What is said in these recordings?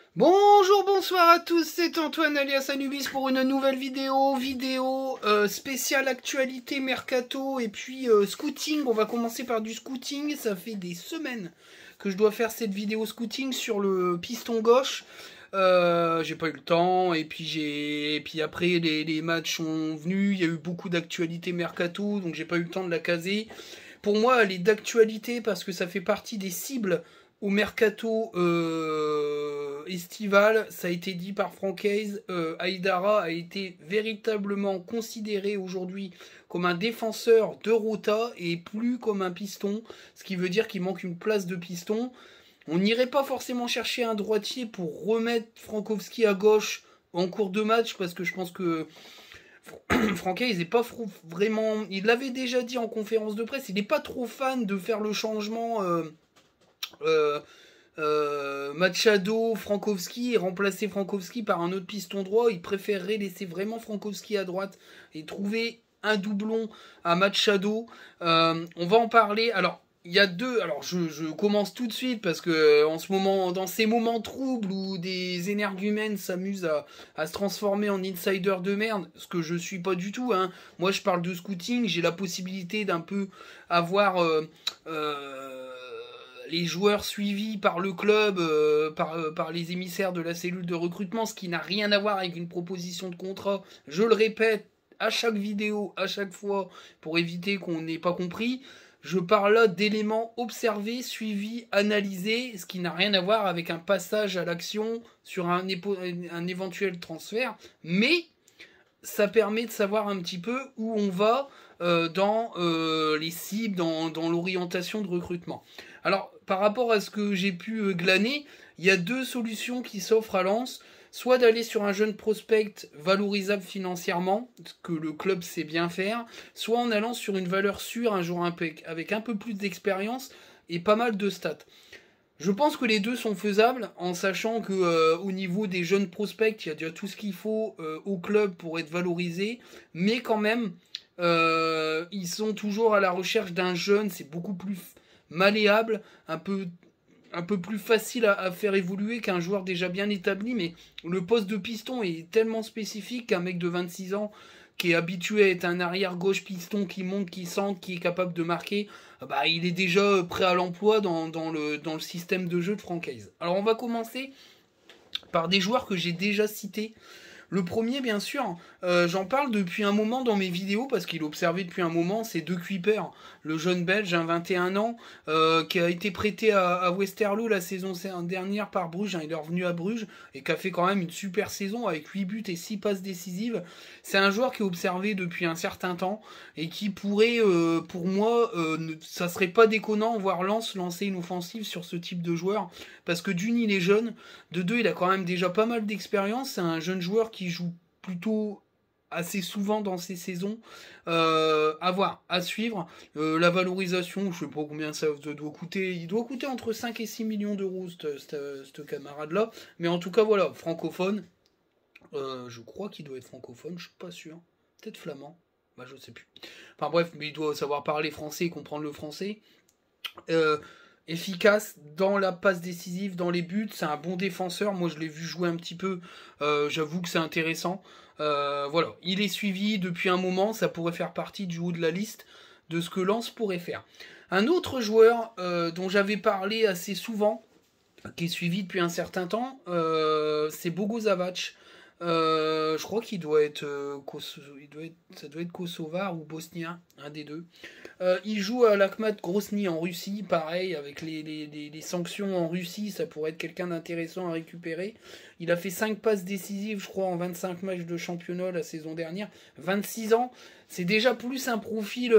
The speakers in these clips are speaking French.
Bonjour, bonsoir à tous, c'est Antoine alias Anubis pour une nouvelle vidéo spéciale actualité mercato et puis scouting. On va commencer par du scouting, ça fait des semaines que je dois faire cette vidéo scouting sur le piston gauche. J'ai pas eu le temps et puis après les matchs sont venus, il y a eu beaucoup d'actualité mercato donc j'ai pas eu le temps de la caser. Pour moi, elle est d'actualité parce que ça fait partie des cibles au mercato estival. Ça a été dit par Francaise. Aïdara a été véritablement considéré aujourd'hui comme un défenseur de rota et plus comme un piston, ce qui veut dire qu'il manque une place de piston. On n'irait pas forcément chercher un droitier pour remettre Frankowski à gauche en cours de match parce que je pense que Franquet, il est pas vraiment. Il l'avait déjà dit en conférence de presse, il n'est pas trop fan de faire le changement euh, Machado, Frankowski et remplacer Frankowski par un autre piston droit. Il préférerait laisser vraiment Frankowski à droite et trouver un doublon à Machado. On va en parler. Alors, il y a deux. Alors, je commence tout de suite parce que en ce moment, dans ces moments troubles où des énergumènes s'amusent à se transformer en insider de merde, ce que je suis pas du tout. Hein. Moi, je parle de scouting. J'ai la possibilité d'un peu avoir les joueurs suivis par le club, par les émissaires de la cellule de recrutement, ce qui n'a rien à voir avec une proposition de contrat. Je le répète à chaque vidéo, à chaque fois, pour éviter qu'on n'ait pas compris. Je parle là d'éléments observés, suivis, analysés, ce qui n'a rien à voir avec un passage à l'action sur un éventuel transfert, mais ça permet de savoir un petit peu où on va dans les cibles, dans l'orientation de recrutement. Alors, par rapport à ce que j'ai pu glaner, il y a deux solutions qui s'offrent à Lens. Soit d'aller sur un jeune prospect valorisable financièrement, ce que le club sait bien faire, soit en allant sur une valeur sûre, un joueur avec un peu plus d'expérience et pas mal de stats. Je pense que les deux sont faisables en sachant que au niveau des jeunes prospects, il y a déjà tout ce qu'il faut au club pour être valorisé, mais quand même, ils sont toujours à la recherche d'un jeune, c'est beaucoup plus malléable, un peu plus facile à faire évoluer qu'un joueur déjà bien établi, mais le poste de piston est tellement spécifique qu'un mec de 26 ans qui est habitué à être un arrière gauche piston qui monte, qui centre, qui est capable de marquer, bah, il est déjà prêt à l'emploi dans le système de jeu de Francaise. Alors on va commencer par des joueurs que j'ai déjà cités. Le premier, bien sûr, j'en parle depuis un moment dans mes vidéos parce qu'il est observé depuis un moment, c'est De Kuiper, le jeune belge, un 21 ans, qui a été prêté à Westerlo la saison dernière par Bruges. Hein, il est revenu à Bruges et qui a fait quand même une super saison avec 8 buts et 6 passes décisives. C'est un joueur qui est observé depuis un certain temps et qui pourrait, pour moi, ça serait pas déconnant voir Lens lancer une offensive sur ce type de joueur parce que d'une, il est jeune, de deux, il a quand même déjà pas mal d'expérience. C'est un jeune joueur qui joue plutôt assez souvent dans ces saisons. À voir, à suivre. La valorisation, je sais pas combien ça doit coûter. Il doit coûter entre 5 et 6 millions d'euros, ce camarade-là. Mais en tout cas, voilà, francophone. Je crois qu'il doit être francophone, je suis pas sûr. Peut-être flamand. Bah, je sais plus. Enfin bref, mais il doit savoir parler français et comprendre le français. Euh, Efficace dans la passe décisive, dans les buts, c'est un bon défenseur. Moi, je l'ai vu jouer un petit peu. J'avoue que c'est intéressant. Voilà, il est suivi depuis un moment. Ça pourrait faire partie du haut de la liste de ce que Lens pourrait faire. Un autre joueur dont j'avais parlé assez souvent, qui est suivi depuis un certain temps, c'est Bogo Zavac. Je crois qu'il doit être, ça doit être kosovar ou bosnien, un des deux. Il joue à l'Akhmat Grozny en Russie, pareil, avec les sanctions en Russie, ça pourrait être quelqu'un d'intéressant à récupérer. Il a fait 5 passes décisives, je crois, en 25 matchs de championnat la saison dernière. 26 ans, c'est déjà plus un profil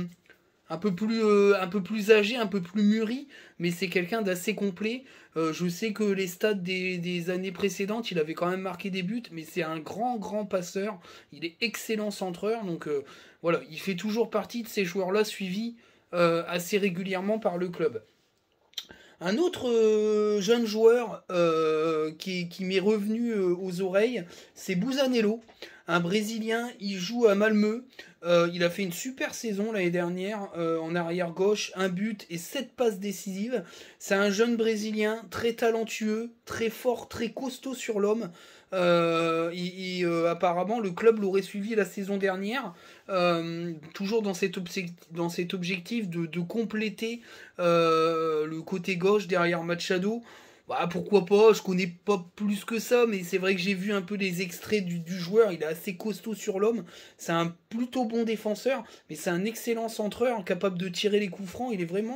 un peu plus âgé, un peu plus mûri, mais c'est quelqu'un d'assez complet. Je sais que les stats des années précédentes, il avait quand même marqué des buts, mais c'est un grand passeur. Il est excellent centreur, donc voilà, il fait toujours partie de ces joueurs-là suivis assez régulièrement par le club. Un autre jeune joueur qui m'est revenu aux oreilles, c'est Busanello. un Brésilien, il joue à Malmö. Il a fait une super saison l'année dernière en arrière gauche, un but et 7 passes décisives. C'est un jeune Brésilien très talentueux, très fort, très costaud sur l'homme. Apparemment, le club l'aurait suivi la saison dernière, toujours dans cet objectif de compléter le côté gauche derrière Machado. Bah, pourquoi pas, je connais pas plus que ça, mais c'est vrai que j'ai vu un peu les extraits du joueur, il est assez costaud sur l'homme, c'est un plutôt bon défenseur, mais c'est un excellent centreur, capable de tirer les coups francs, il est vraiment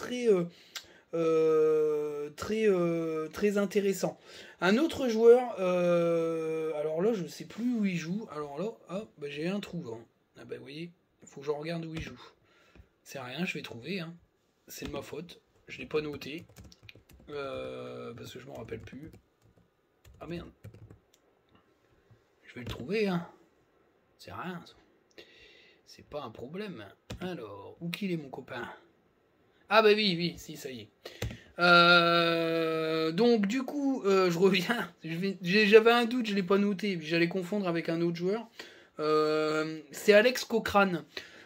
très intéressant. Un autre joueur, alors là je sais plus où il joue, alors là, ah, bah, j'ai un trou, hein. Ah bah vous voyez, il faut que je regarde où il joue. C'est rien, je vais trouver, hein. C'est de ma faute, je l'ai pas noté. Parce que je m'en rappelle plus. Ah merde. Je vais le trouver, hein. C'est rien, ça. C'est pas un problème. Alors, où qu'il est mon copain? Ah bah oui, si, ça y est. Donc du coup, je reviens. J'avais un doute, je l'ai pas noté. J'allais confondre avec un autre joueur. C'est Alex Cochrane.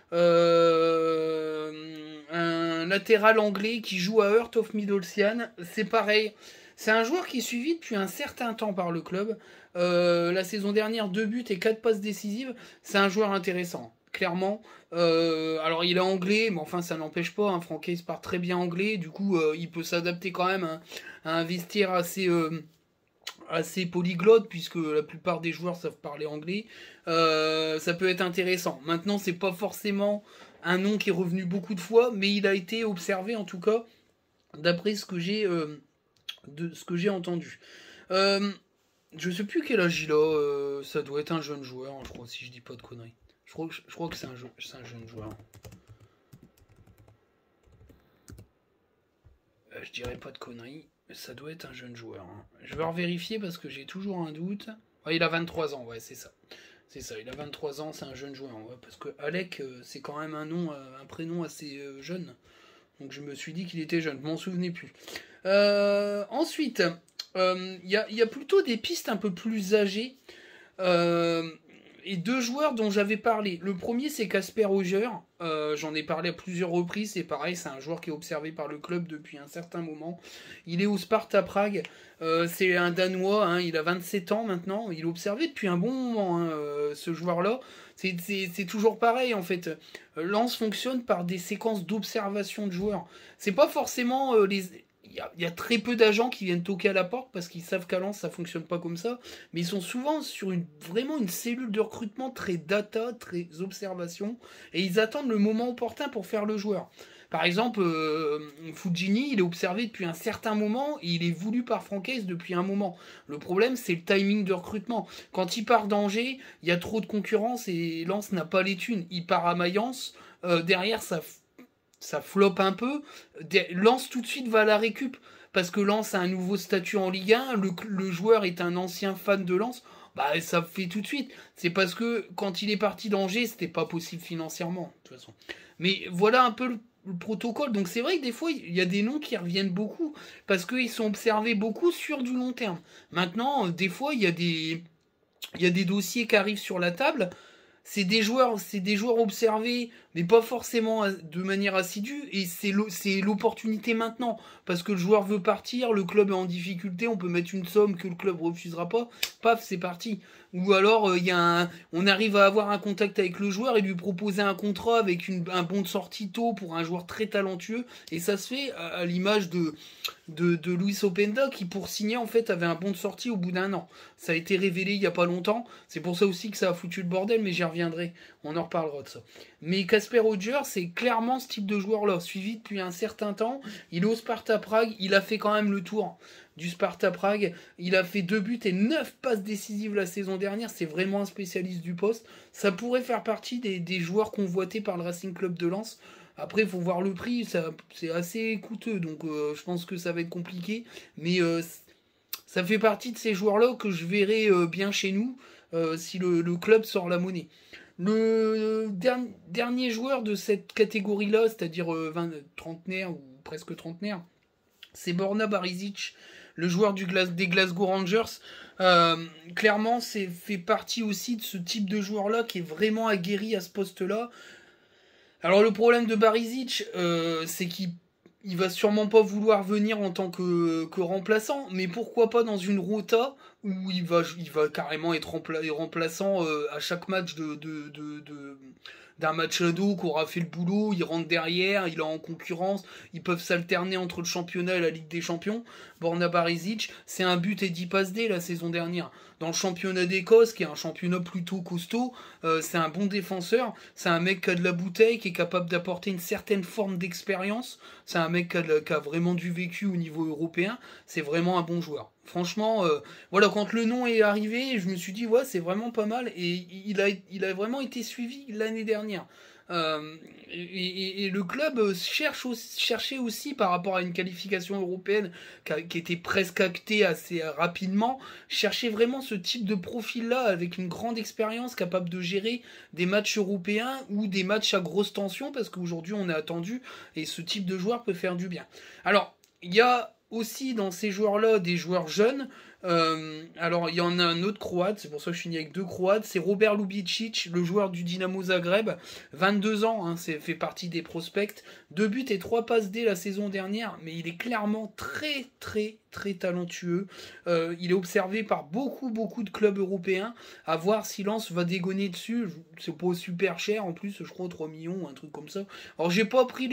Un latéral anglais qui joue à Heart of Midlothian. C'est pareil. C'est un joueur qui est suivi depuis un certain temps par le club. La saison dernière, 2 buts et 4 passes décisives. C'est un joueur intéressant, clairement. Alors il est anglais, mais enfin ça n'empêche pas. Hein, Francaise parle très bien anglais. Du coup, il peut s'adapter quand même à un vestiaire assez polyglotte, puisque la plupart des joueurs savent parler anglais. Ça peut être intéressant. Maintenant, c'est pas forcément un nom qui est revenu beaucoup de fois, mais il a été observé en tout cas, d'après ce que j'ai entendu. Je sais plus quel âge il a. Ça doit être un jeune joueur, je crois, si je dis pas de conneries. Je crois que c'est un jeune joueur. Je dirais pas de conneries. Ça doit être un jeune joueur. Hein. Je vais revérifier parce que j'ai toujours un doute. Ouais, il a 23 ans, ouais, c'est ça. C'est ça, il a 23 ans, c'est un jeune joueur. Ouais, parce que Alec, c'est quand même un prénom assez jeune. Donc je me suis dit qu'il était jeune, je m'en souvenais plus. Ensuite, il y a plutôt des pistes un peu plus âgées. Et 2 joueurs dont j'avais parlé. Le premier, c'est Casper Roger. J'en ai parlé à plusieurs reprises. C'est pareil, c'est un joueur qui est observé par le club depuis un certain moment. Il est au Sparta Prague. C'est un Danois. Hein, il a 27 ans maintenant. Il est observé depuis un bon moment, hein, ce joueur-là. C'est toujours pareil, en fait. Lens fonctionne par des séquences d'observation de joueurs. C'est pas forcément il y a très peu d'agents qui viennent toquer à la porte parce qu'ils savent qu'à Lens ça fonctionne pas comme ça, mais ils sont souvent sur vraiment une cellule de recrutement très data, très observation, et ils attendent le moment opportun pour faire le joueur. Par exemple, Fujini, il est observé depuis un certain moment et il est voulu par Francaise depuis un moment. Le problème, c'est le timing de recrutement. Quand il part d'Angers, il y a trop de concurrence et Lens n'a pas les thunes. Il part à Mayence, derrière ça floppe un peu. Lens tout de suite va à la récup. Parce que Lens a un nouveau statut en Ligue 1, le joueur est un ancien fan de Lens, bah ça fait tout de suite. C'est parce que quand il est parti d'Angers, c'était pas possible financièrement, de toute façon. Mais voilà un peu le protocole. Donc c'est vrai que des fois, il y a des noms qui reviennent beaucoup, parce qu'ils sont observés beaucoup sur du long terme. Maintenant, des fois, il y a des dossiers qui arrivent sur la table. C'est des joueurs observés, mais pas forcément de manière assidue, et c'est l'opportunité maintenant, parce que le joueur veut partir, le club est en difficulté, on peut mettre une somme que le club refusera pas, paf, c'est parti. Ou alors on arrive à avoir un contact avec le joueur et lui proposer un contrat avec un bon de sortie tôt pour un joueur très talentueux, et ça se fait à l'image de Luis Openda qui pour signer en fait avait un bon de sortie au bout d'un an. Ça a été révélé il y a pas longtemps, c'est pour ça aussi que ça a foutu le bordel, mais j'y reviendrai, on en reparlera de ça. Mais Casper Roger, c'est clairement ce type de joueur-là, suivi depuis un certain temps. Il est au Sparta Prague, il a fait quand même le tour du Sparta Prague. Il a fait 2 buts et 9 passes décisives la saison dernière. C'est vraiment un spécialiste du poste. Ça pourrait faire partie des joueurs convoités par le Racing Club de Lens. Après, il faut voir le prix, c'est assez coûteux, donc je pense que ça va être compliqué. Mais ça fait partie de ces joueurs-là que je verrai bien chez nous si le club sort la monnaie. Le dernier joueur de cette catégorie-là, c'est-à-dire trentenaire ou presque trentenaire, c'est Borna Barizic. le joueur des Glasgow Rangers. Clairement, c'est fait partie aussi de ce type de joueur-là qui est vraiment aguerri à ce poste-là. Alors le problème de Barisic, c'est qu'il va sûrement pas vouloir venir en tant que remplaçant, mais pourquoi pas dans une rota où il va carrément être remplaçant à chaque match d'un match ado qui aura fait le boulot, il rentre derrière, il est en concurrence, ils peuvent s'alterner entre le championnat et la Ligue des Champions. Borna Barisic, c'est un but et 10 passes D la saison dernière. Dans le championnat d'Écosse, qui est un championnat plutôt costaud, c'est un bon défenseur, c'est un mec qui a de la bouteille, qui est capable d'apporter une certaine forme d'expérience, c'est un mec qui a vraiment du vécu au niveau européen, c'est vraiment un bon joueur. Franchement, voilà, quand le nom est arrivé, je me suis dit, ouais, c'est vraiment pas mal, et il a vraiment été suivi l'année dernière. Et le club cherchait aussi, par rapport à une qualification européenne qui était presque actée assez rapidement, cherchait vraiment ce type de profil-là avec une grande expérience capable de gérer des matchs européens ou des matchs à grosse tension, parce qu'aujourd'hui on est attendu et ce type de joueur peut faire du bien. Alors, il y a aussi dans ces joueurs-là des joueurs jeunes. Alors il y en a un autre croate, c'est pour ça que je finis avec 2 croates, c'est Robert Lubicic, le joueur du Dinamo Zagreb, 22 ans, hein, fait partie des prospects, 2 buts et 3 passes D la saison dernière, mais il est clairement très très très talentueux. Il est observé par beaucoup de clubs européens, à voir si Lens va dégonner dessus, c'est pas super cher en plus, je crois 3 millions, un truc comme ça. Alors j'ai pas pris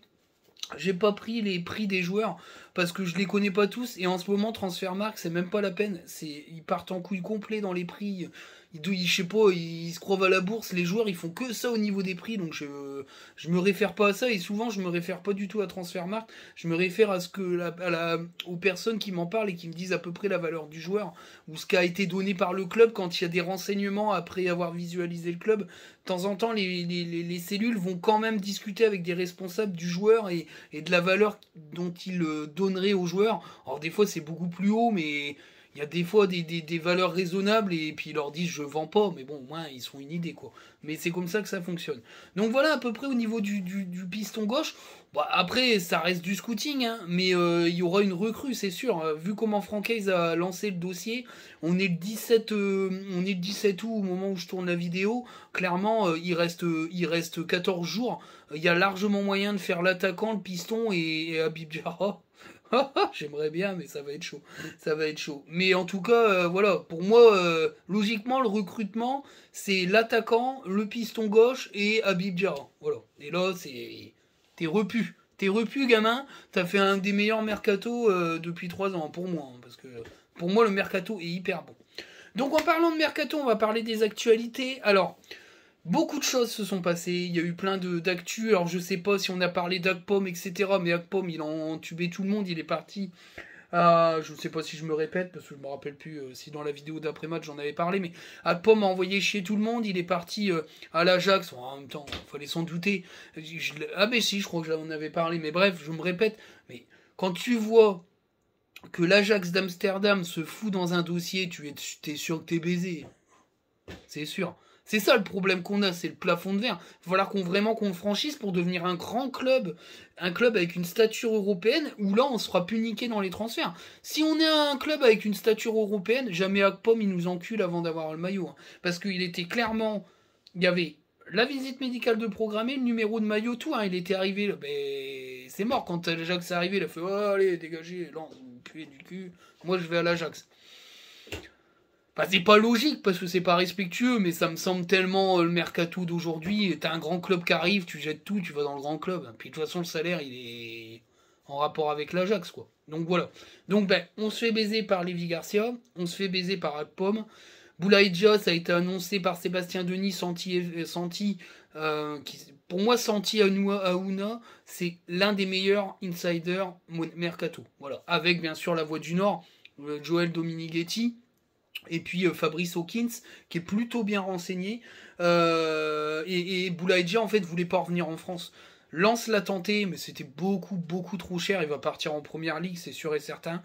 les prix des joueurs parce que je les connais pas tous et en ce moment Transfermarkt c'est même pas la peine, ils partent en couille complet dans les prix. Je sais pas, ils se croient à la bourse, les joueurs ils font que ça au niveau des prix, donc je me réfère pas à ça et souvent je me réfère pas du tout à Transfermarkt, je me réfère à ce que aux personnes qui m'en parlent et qui me disent à peu près la valeur du joueur ou ce qui a été donné par le club quand il y a des renseignements après avoir visualisé le club. De temps en temps les cellules vont quand même discuter avec des responsables du joueur et de la valeur dont ils donneraient au joueur. Alors des fois c'est beaucoup plus haut, mais il y a des fois des valeurs raisonnables et puis ils leur disent je vends pas, mais bon, au moins ils sont une idée quoi. Mais c'est comme ça que ça fonctionne. Donc voilà à peu près au niveau du piston gauche. Bon, après ça reste du scouting, hein, mais il y aura une recrue, c'est sûr. Vu comment Francaise a lancé le dossier, on est le 17 août au moment où je tourne la vidéo. Clairement, il reste 14 jours. Il y a largement moyen de faire l'attaquant, le piston et Habib Diarra. J'aimerais bien, mais ça va être chaud. Ça va être chaud. Mais en tout cas, voilà, pour moi, logiquement, le recrutement, c'est l'attaquant, le piston gauche et Habib Diarra. Voilà. Et là, t'es repu. T'es repu, gamin. T'as fait un des meilleurs mercato depuis 3 ans, pour moi. Hein, parce que pour moi, le mercato est hyper bon. Donc, en parlant de mercato, on va parler des actualités. Alors, beaucoup de choses se sont passées, il y a eu plein d'actu, alors je sais pas si on a parlé d'Akpom, etc. Mais Akpom, il a entubé tout le monde, il est parti. Je ne sais pas si je me répète, parce que je me rappelle plus si dans la vidéo d'après-match j'en avais parlé, mais Akpom a envoyé chier tout le monde, il est parti à l'Ajax, en même temps, il fallait s'en douter. Ah ben si, je crois que j'en avais parlé, mais bref, je me répète, mais quand tu vois que l'Ajax d'Amsterdam se fout dans un dossier, t'es sûr que t'es baisé. C'est sûr. C'est ça le problème qu'on a, c'est le plafond de verre. Il va falloir qu'on le franchisse pour devenir un grand club, un club avec une stature européenne, où là on sera plus niqué dans les transferts. Si on est un club avec une stature européenne, jamais Akpom il nous encule avant d'avoir le maillot. Hein. Parce qu'il était clairement... Il y avait la visite médicale de programmer, le numéro de maillot, tout. Hein. Il était arrivé, là, ben, c'est mort quand l'Ajax est arrivé, il a fait oh, allez, dégagez, là, vous puez du cul, moi je vais à l'Ajax. Bah, c'est pas logique parce que c'est pas respectueux, mais ça me semble tellement le mercato d'aujourd'hui. T'as un grand club qui arrive, tu jettes tout, tu vas dans le grand club. Puis de toute façon, le salaire, il est en rapport avec l'Ajax, quoi. Donc voilà. Donc ben, on se fait baiser par Lévi Garcia, on se fait baiser par Akpom. Boulaïdja, ça a été annoncé par Sébastien Denis, pour moi, Santi Aouna, c'est l'un des meilleurs insiders mercato. Voilà. Avec bien sûr la voix du Nord, Joël Dominguetti. Et puis Fabrice Hawkins, qui est plutôt bien renseigné. Et Boulaïdja, en fait, voulait pas revenir en France. Lens l'a tenté, mais c'était beaucoup trop cher. Il va partir en première ligue, c'est sûr et certain.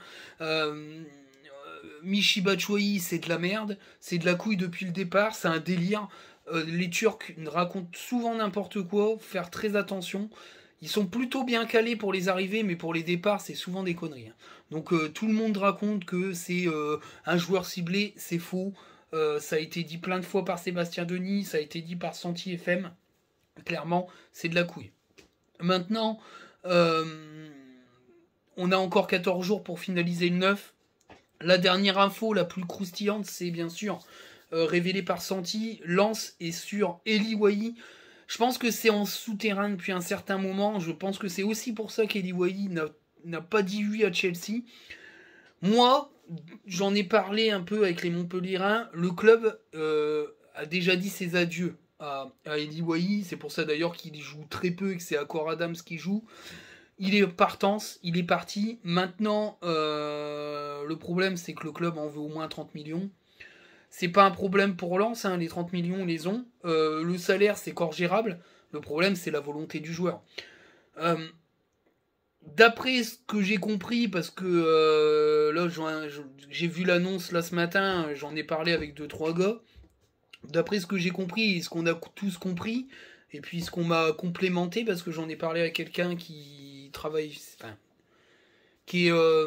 Michy Batshuayi, c'est de la merde. C'est de la couille depuis le départ. C'est un délire. Les Turcs racontent souvent n'importe quoi. Faut faire très attention. Ils sont plutôt bien calés pour les arrivées, mais pour les départs, c'est souvent des conneries. Hein. Donc tout le monde raconte que c'est un joueur ciblé, c'est faux. Ça a été dit plein de fois par Sébastien Denis, ça a été dit par Santi FM. Clairement, c'est de la couille. Maintenant, on a encore 14 jours pour finaliser le 9. La dernière info, la plus croustillante, c'est bien sûr révélé par Santi. Lens est sur Eli Wahi. Je pense que c'est en souterrain depuis un certain moment. Je pense que c'est aussi pour ça qu'Eli Wahi n'a pas dit oui à Chelsea. Moi, j'en ai parlé un peu avec les Montpellierins. Le club a déjà dit ses adieux à Eli Wahi. C'est pour ça d'ailleurs qu'il joue très peu et que c'est Accor Adams qui joue. Il est partance, il est parti. Maintenant, le problème, c'est que le club en veut au moins 30 millions. C'est pas un problème pour Lens, hein, les 30 millions, on les ont. Le salaire, c'est encore gérable. Le problème, c'est la volonté du joueur. D'après ce que j'ai compris, parce que là, j'ai vu l'annonce là ce matin, j'en ai parlé avec 2-3 gars. D'après ce que j'ai compris et ce qu'on a tous compris, et puis ce qu'on m'a complémenté, parce que j'en ai parlé à quelqu'un qui travaille, enfin, qui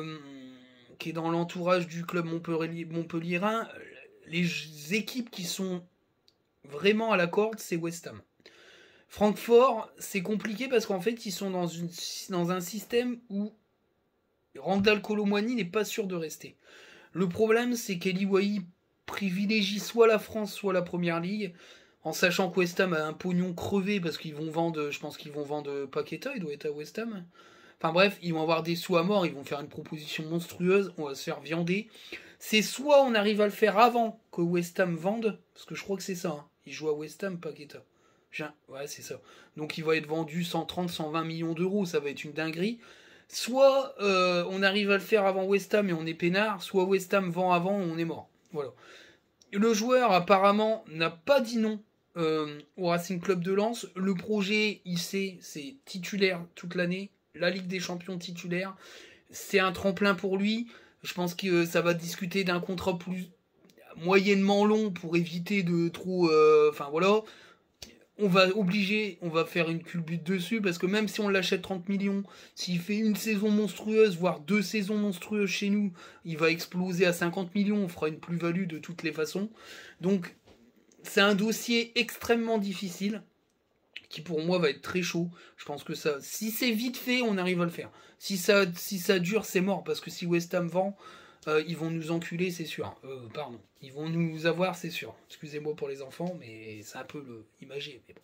est dans l'entourage du club montpellierin, les équipes qui sont vraiment à la corde, c'est West Ham. Francfort, c'est compliqué parce qu'en fait, ils sont dans un système où Randal Kolo Muani n'est pas sûr de rester. Le problème, c'est qu'Eli Wahi privilégie soit la France, soit la Première Ligue, en sachant que West Ham a un pognon crevé parce qu'ils vont vendre, je pense qu'ils vont vendre Paqueta, il doit être à West Ham. Enfin bref, ils vont avoir des sous à mort, ils vont faire une proposition monstrueuse, on va se faire viander. C'est soit on arrive à le faire avant que West Ham vende, parce que je crois que c'est ça, hein. Il joue à West Ham, Paqueta. Ouais, c'est ça. Donc il va être vendu 130, 120 millions d'euros, ça va être une dinguerie. Soit on arrive à le faire avant West Ham et on est peinard, soit West Ham vend avant et on est mort. Voilà. Le joueur apparemment n'a pas dit non au Racing Club de Lens. Le projet, il sait, c'est titulaire toute l'année. La Ligue des Champions titulaire. C'est un tremplin pour lui. Je pense que ça va discuter d'un contrat plus moyennement long pour éviter de trop... Enfin voilà. On va faire une culbute dessus, parce que même si on l'achète 30 millions, s'il fait une saison monstrueuse, voire 2 saisons monstrueuses chez nous, il va exploser à 50 millions, on fera une plus-value de toutes les façons. Donc, c'est un dossier extrêmement difficile, qui pour moi va être très chaud. Je pense que ça, si c'est vite fait, on arrive à le faire. Si ça dure, c'est mort, parce que si West Ham vend, ils vont nous enculer, c'est sûr. Pardon. Ils vont nous avoir, c'est sûr. Excusez-moi pour les enfants, mais c'est un peu imagé. Mais, bon.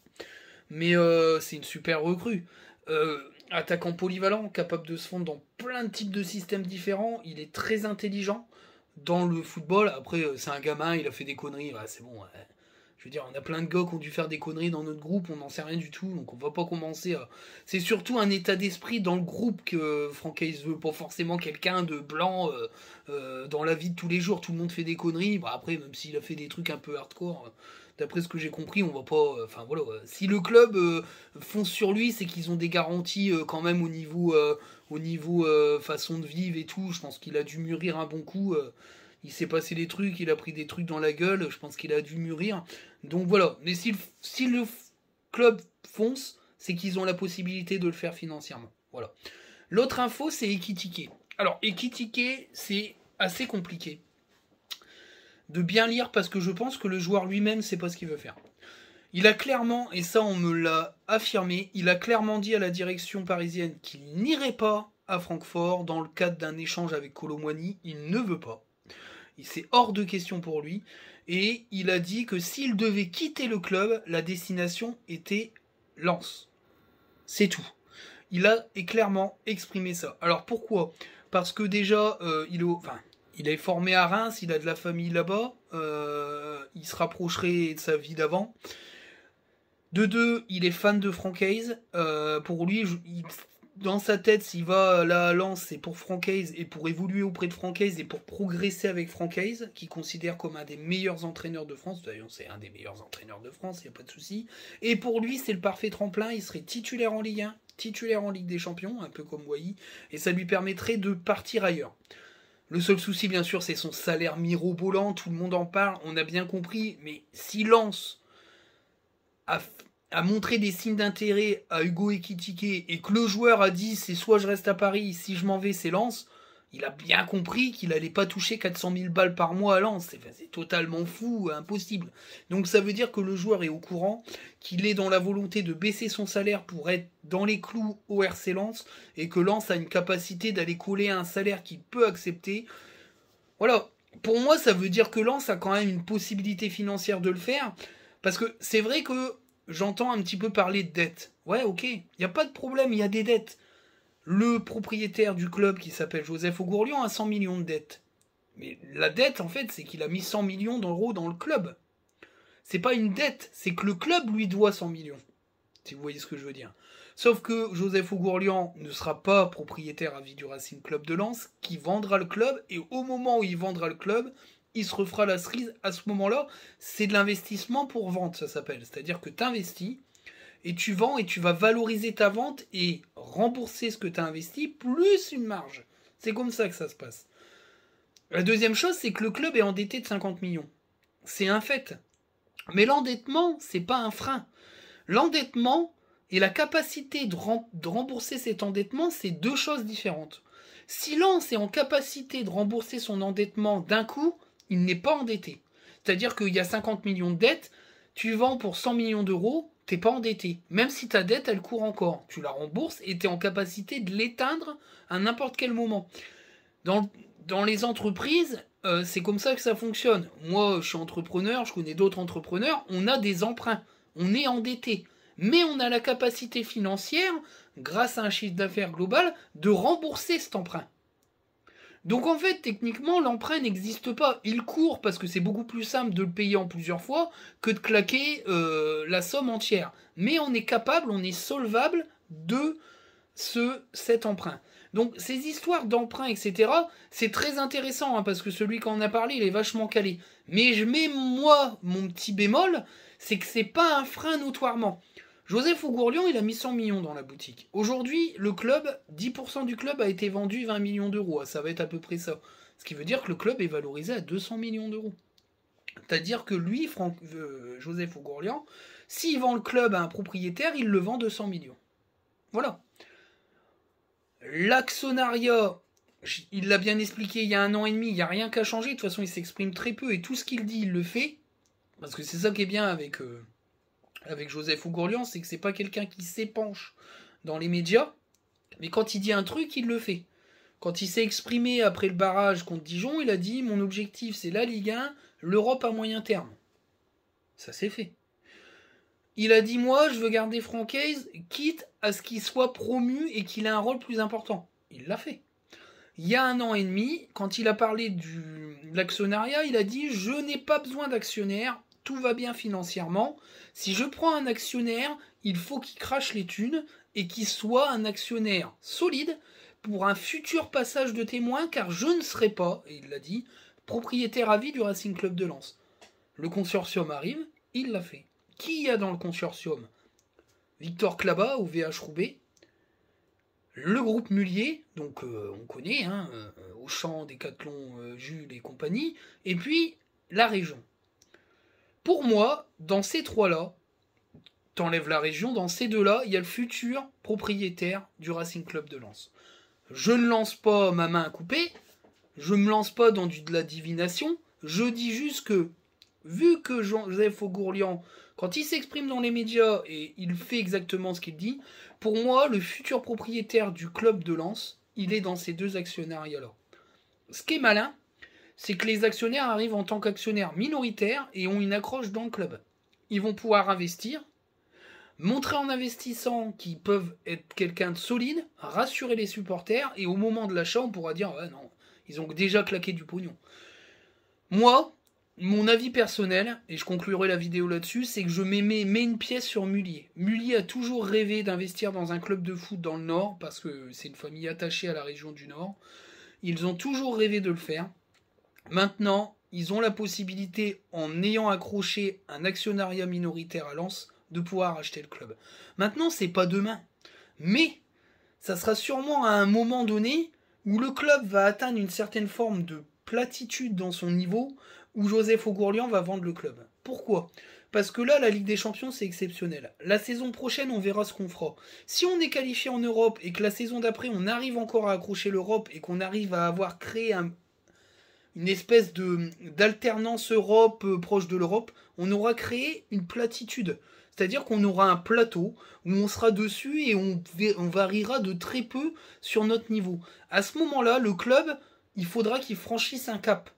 Mais c'est une super recrue. Attaquant polyvalent, capable de se fondre dans plein de types de systèmes différents. Il est très intelligent dans le football. Après, c'est un gamin, il a fait des conneries. Ouais, c'est bon. Ouais. Je veux dire, on a plein de gars qui ont dû faire des conneries dans notre groupe, on n'en sait rien du tout, donc on va pas commencer à... C'est surtout un état d'esprit dans le groupe que Franck Hayes veut, pas forcément quelqu'un de blanc dans la vie de tous les jours, tout le monde fait des conneries, bah après, même s'il a fait des trucs un peu hardcore, d'après ce que j'ai compris, on va pas... Enfin voilà, si le club fonce sur lui, c'est qu'ils ont des garanties quand même au niveau façon de vivre et tout, je pense qu'il a dû mûrir un bon coup... il s'est passé des trucs, il a pris des trucs dans la gueule, je pense qu'il a dû mûrir. Donc voilà, mais si le club fonce, c'est qu'ils ont la possibilité de le faire financièrement. Voilà. L'autre info, c'est Ekitike. Alors, Ekitike, c'est assez compliqué de bien lire parce que je pense que le joueur lui-même sait pas ce qu'il veut faire. Il a clairement, et ça on me l'a affirmé, il a clairement dit à la direction parisienne qu'il n'irait pas à Francfort dans le cadre d'un échange avec Kolo Muani. Il ne veut pas. C'est hors de question pour lui. Et il a dit que s'il devait quitter le club, la destination était Lens. C'est tout. Il a clairement exprimé ça. Alors pourquoi ? Parce que déjà, il est formé à Reims, il a de la famille là-bas, il se rapprocherait de sa vie d'avant. De deux, il est fan de Franck Hayes. Pour lui, dans sa tête, s'il va là à Lens, c'est pour Franck Hayes et pour évoluer auprès de Franck Hayes et pour progresser avec Franck Hayes, qu'il considère comme un des meilleurs entraîneurs de France. D'ailleurs, c'est un des meilleurs entraîneurs de France, il n'y a pas de souci. Et pour lui, c'est le parfait tremplin. Il serait titulaire en Ligue 1, titulaire en Ligue des Champions, un peu comme Wahi, et ça lui permettrait de partir ailleurs. Le seul souci, bien sûr, c'est son salaire mirobolant. Tout le monde en parle, on a bien compris. Mais si Lens a montré des signes d'intérêt à Hugo Ekitike et que le joueur a dit c'est soit je reste à Paris, si je m'en vais c'est Lens, il a bien compris qu'il allait pas toucher 400 000 balles par mois à Lens. C'est totalement fou, impossible. Donc ça veut dire que le joueur est au courant, qu'il est dans la volonté de baisser son salaire pour être dans les clous au RC Lens et que Lens a une capacité d'aller coller à un salaire qu'il peut accepter. Voilà. Pour moi, ça veut dire que Lens a quand même une possibilité financière de le faire. Parce que c'est vrai que j'entends un petit peu parler de dette. Ouais, ok, il n'y a pas de problème, il y a des dettes. Le propriétaire du club, qui s'appelle Joseph Ogourlian, a 100 millions de dettes. Mais la dette, en fait, c'est qu'il a mis 100 millions d'euros dans le club. C'est pas une dette, c'est que le club lui doit 100 millions. Si vous voyez ce que je veux dire. Sauf que Joseph Ogourlian ne sera pas propriétaire à vie du Racing Club de Lens, qui vendra le club, et au moment où il vendra le club, il se refera la cerise. À ce moment-là, c'est de l'investissement pour vente, ça s'appelle. C'est-à-dire que tu investis, et tu vends, et tu vas valoriser ta vente, et rembourser ce que tu as investi, plus une marge. C'est comme ça que ça se passe. La deuxième chose, c'est que le club est endetté de 50 millions. C'est un fait. Mais l'endettement, c'est pas un frein. L'endettement et la capacité de rembourser cet endettement, c'est deux choses différentes. Si Lens est en capacité de rembourser son endettement d'un coup, il n'est pas endetté. C'est-à-dire qu'il y a 50 millions de dettes, tu vends pour 100 millions d'euros, t'es pas endetté. Même si ta dette, elle court encore. Tu la rembourses et tu es en capacité de l'éteindre à n'importe quel moment. Dans les entreprises, c'est comme ça que ça fonctionne. Moi, je suis entrepreneur, je connais d'autres entrepreneurs, on a des emprunts, on est endetté. Mais on a la capacité financière, grâce à un chiffre d'affaires global, de rembourser cet emprunt. Donc en fait, techniquement, l'emprunt n'existe pas. Il court parce que c'est beaucoup plus simple de le payer en plusieurs fois que de claquer la somme entière. Mais on est capable, on est solvable de cet emprunt. Donc ces histoires d'emprunt, etc., c'est très intéressant, hein, parce que celui qu'on a parlé, il est vachement calé. Mais je mets, moi, mon petit bémol, c'est que c'est pas un frein notoirement. Joseph Ogourlian, il a mis 100 millions dans la boutique. Aujourd'hui, le club, 10% du club a été vendu 20 millions d'euros. Ça va être à peu près ça. Ce qui veut dire que le club est valorisé à 200 millions d'euros. C'est-à-dire que lui, Joseph Ogourlian, s'il vend le club à un propriétaire, il le vend 200 millions. Voilà. L'actionnariat, il l'a bien expliqué il y a 1 an et demi, il n'y a rien qu'à changer. De toute façon, il s'exprime très peu et tout ce qu'il dit, il le fait. Parce que c'est ça qui est bien avec Joseph Ogourlian, c'est que c'est pas quelqu'un qui s'épanche dans les médias, mais quand il dit un truc, il le fait. Quand il s'est exprimé après le barrage contre Dijon, il a dit « Mon objectif, c'est la Ligue 1, l'Europe à moyen terme. » Ça s'est fait. Il a dit « Moi, je veux garder Francaise, quitte à ce qu'il soit promu et qu'il ait un rôle plus important. » Il l'a fait. Il y a 1 an et demi, quand il a parlé de l'actionnariat, il a dit « Je n'ai pas besoin d'actionnaires, tout va bien financièrement. Si je prends un actionnaire, il faut qu'il crache les thunes et qu'il soit un actionnaire solide pour un futur passage de témoin, car je ne serai pas, et il l'a dit, propriétaire à vie du Racing Club de Lens. » Le consortium arrive, il l'a fait. Qui y a dans le consortium? Victor Klaba au VH Roubaix, le groupe Mullier, donc on connaît, hein, Auchan, Decathlon, Jules et compagnie, et puis la région. Pour moi, dans ces trois-là, t'enlèves la région, dans ces deux-là, il y a le futur propriétaire du Racing Club de Lens. Je ne lance pas ma main à couper, je ne me lance pas dans de la divination, je dis juste que, vu que Joseph Ogourlian, quand il s'exprime dans les médias et il fait exactement ce qu'il dit, pour moi, le futur propriétaire du club de Lens, il est dans ces deux actionnariats-là. Ce qui est malin, c'est que les actionnaires arrivent en tant qu'actionnaires minoritaires et ont une accroche dans le club. Ils vont pouvoir investir, montrer en investissant qu'ils peuvent être quelqu'un de solide, rassurer les supporters, et au moment de l'achat, on pourra dire « Ouais, non, ils ont déjà claqué du pognon. » Moi, mon avis personnel, et je conclurai la vidéo là-dessus, c'est que je mets une pièce sur Mullier. Mullier a toujours rêvé d'investir dans un club de foot dans le Nord, parce que c'est une famille attachée à la région du Nord. Ils ont toujours rêvé de le faire. Maintenant, ils ont la possibilité, en ayant accroché un actionnariat minoritaire à Lens, de pouvoir acheter le club. Maintenant, c'est pas demain. Mais, ça sera sûrement à un moment donné où le club va atteindre une certaine forme de platitude dans son niveau où Joseph Ogourlian va vendre le club. Pourquoi ? Parce que là, la Ligue des Champions, c'est exceptionnel. La saison prochaine, on verra ce qu'on fera. Si on est qualifié en Europe et que la saison d'après, on arrive encore à accrocher l'Europe et qu'on arrive à avoir créé une espèce d'alternance Europe proche de l'Europe, on aura créé une platitude. C'est-à-dire qu'on aura un plateau où on sera dessus et on variera de très peu sur notre niveau. À ce moment-là, le club, il faudra qu'il franchisse un cap.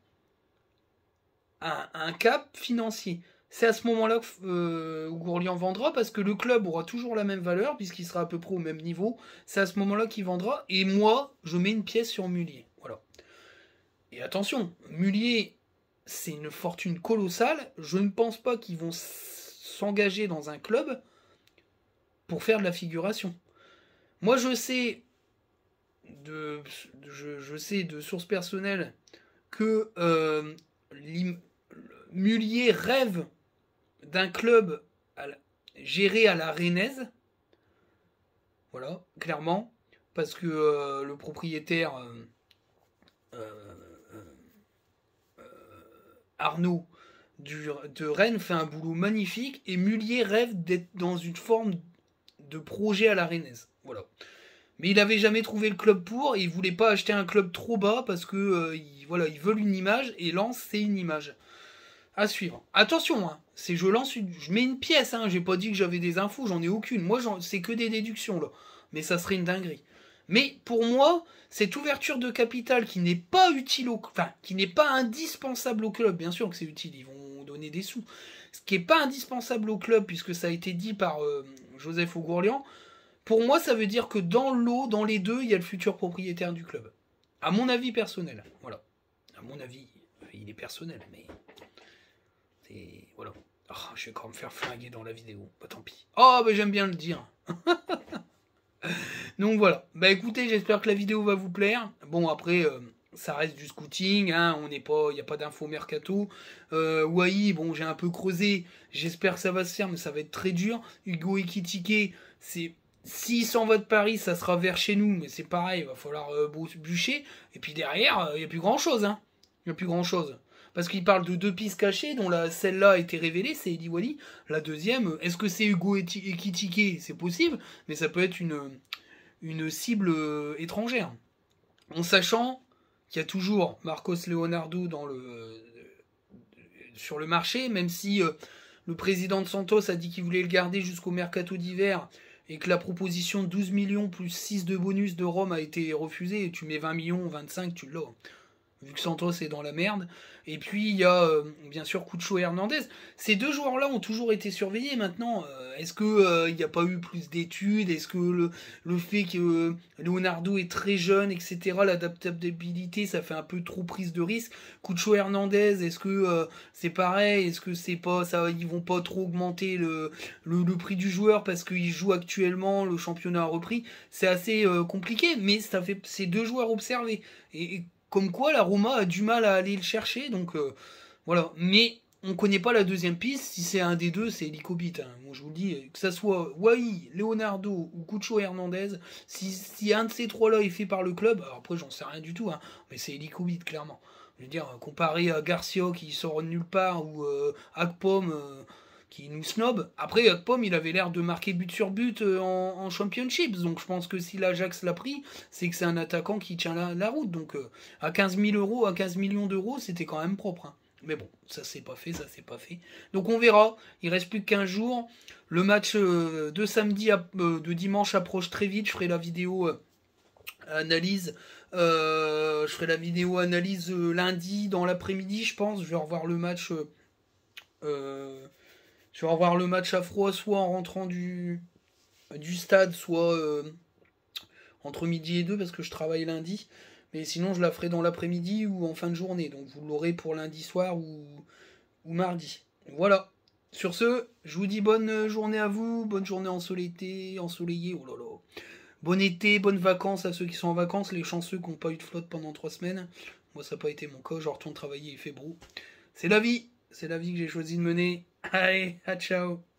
Un cap financier. C'est à ce moment-là que Ogourlian vendra, parce que le club aura toujours la même valeur, puisqu'il sera à peu près au même niveau. C'est à ce moment-là qu'il vendra. Et moi, je mets une pièce sur Mullier. Voilà. Et attention, Mullier, c'est une fortune colossale. Je ne pense pas qu'ils vont s'engager dans un club pour faire de la figuration. Moi, je sais de sources personnelles que Mullier rêve d'un club géré à la rennaise. Voilà, clairement. Parce que le propriétaire Arnaud de Rennes fait un boulot magnifique et Mullier rêve d'être dans une forme de projet à la rennaise. Voilà. Mais il n'avait jamais trouvé le club pour, et il voulait pas acheter un club trop bas parce que voilà, ils veulent une image, et Lens c'est une image. À suivre. Attention, hein, je mets une pièce, hein, j'ai pas dit que j'avais des infos, j'en ai aucune. Moi, c'est que des déductions là. Mais ça serait une dinguerie. Mais pour moi, cette ouverture de capital qui n'est pas utile qui n'est pas indispensable au club, bien sûr que c'est utile, ils vont donner des sous. Ce qui n'est pas indispensable au club, puisque ça a été dit par Joseph Ogourlian, pour moi, ça veut dire que dans les deux, il y a le futur propriétaire du club. À mon avis personnel. Voilà. À mon avis, il est personnel, mais... Voilà. Oh, je vais quand même me faire flinguer dans la vidéo. Bah tant pis. Oh, bah j'aime bien le dire. Donc voilà. Bah écoutez, j'espère que la vidéo va vous plaire. Bon, après, ça reste du scouting. Hein, il n'y a pas d'infos mercato. Wai, bon, j'ai un peu creusé. J'espère que ça va se faire, mais ça va être très dur. Hugo Ekitike, c'est... S'il s'en va de Paris, ça sera vers chez nous, mais c'est pareil, il va falloir bûcher. Et puis derrière, il n'y a plus grand-chose. Hein. Il n'y a plus grand-chose. Parce qu'il parle de 2 pistes cachées, dont celle-là a été révélée, c'est Eddie Wally. La deuxième, est-ce que c'est Hugo Ekitike? C'est possible, mais ça peut être une cible étrangère. En sachant qu'il y a toujours Marcos Leonardo sur le marché, même si le président de Santos a dit qu'il voulait le garder jusqu'au mercato d'hiver, et que la proposition de 12 millions plus 6 de bonus de Rome a été refusée, et tu mets 20 millions, 25, tu l'as. Vu que Santos est dans la merde. Et puis il y a bien sûr Cucho et Hernandez. Ces deux joueurs-là ont toujours été surveillés. Maintenant, est-ce que il n'y a pas eu plus d'études? Est-ce que le fait que Leonardo est très jeune, etc., l'adaptabilité, ça fait un peu trop prise de risque? Cucho Hernandez, est-ce que c'est pareil? Est-ce que c'est pas ça? Ils vont pas trop augmenter le prix du joueur parce qu'il joue actuellement, le championnat a repris. C'est assez compliqué, mais ça fait ces deux joueurs observés. Et comme quoi la Roma a du mal à aller le chercher, donc voilà. Mais on connaît pas la deuxième piste. Si c'est un des deux, c'est Likobit. Hein. Moi, je vous le dis, que ça soit Wai, Leonardo ou Cucho Hernandez, si un de ces trois-là est fait par le club, alors après j'en sais rien du tout, hein, mais c'est Likobit clairement. Je veux dire, comparé à Garcia qui sort de nulle part, ou Akpom qui nous snob. Après, Akpom, il avait l'air de marquer but sur but en Championships. Donc je pense que si l'Ajax l'a pris, c'est que c'est un attaquant qui tient la route. Donc à 15 000 euros, à 15 millions d'euros, c'était quand même propre. Hein. Mais bon, ça c'est pas fait. Donc on verra. Il reste plus que 15 jours. Le match de dimanche approche très vite. Je ferai la vidéo analyse. Je ferai la vidéo analyse lundi dans l'après-midi, je pense. Je vais revoir le match. Je vais revoir le match à froid, soit en rentrant du stade, soit entre midi et 2, parce que je travaille lundi. Mais sinon, je la ferai dans l'après-midi ou en fin de journée. Donc vous l'aurez pour lundi soir ou mardi. Voilà. Sur ce, je vous dis bonne journée à vous, bonne journée ensoleillée, oh là là. Bon été, bonnes vacances à ceux qui sont en vacances, les chanceux qui n'ont pas eu de flotte pendant 3 semaines. Moi, ça n'a pas été mon cas, je retourne travailler, il fait beau. C'est la vie que j'ai choisi de mener. Allez, à ciao.